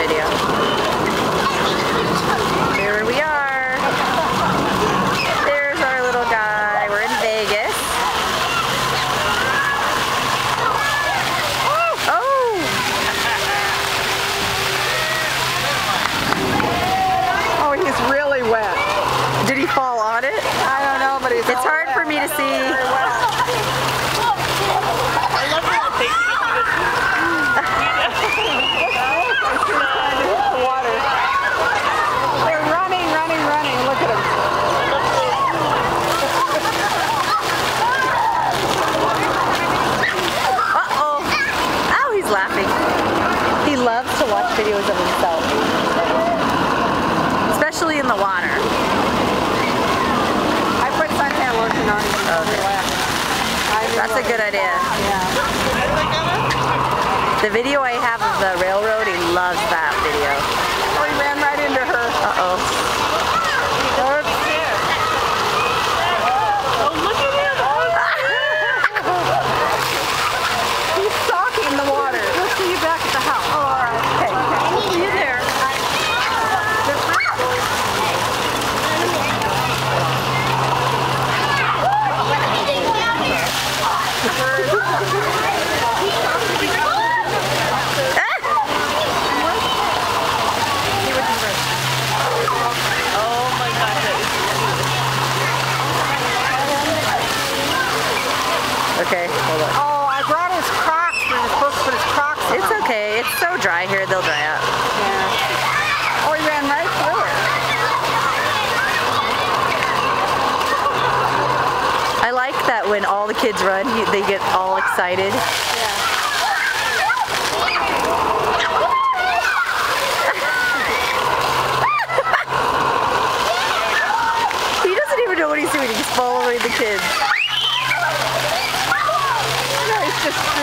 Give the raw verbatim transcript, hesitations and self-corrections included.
video. Here we are. There's our little guy. We're in Vegas. Oh! Oh, he's really wet. Did he fall on it? I don't know, but he's It's hard for me to see. Laughing. He loves to watch videos of himself, especially in the water. I put suntan lotion on him. Okay. That's a good idea. Yeah. The video I have of the railroad, he loves that video. Oh, he ran right into her. Uh-oh. Okay, hold on. Oh, I brought his Crocs for his books, but his Crocs on. It's okay. It's so dry here, they'll dry up. Yeah. Oh, he ran right through it. I like that when all the kids run, he, they get all excited. Yeah. He doesn't even know what he's doing. He's following the kids. No, he's just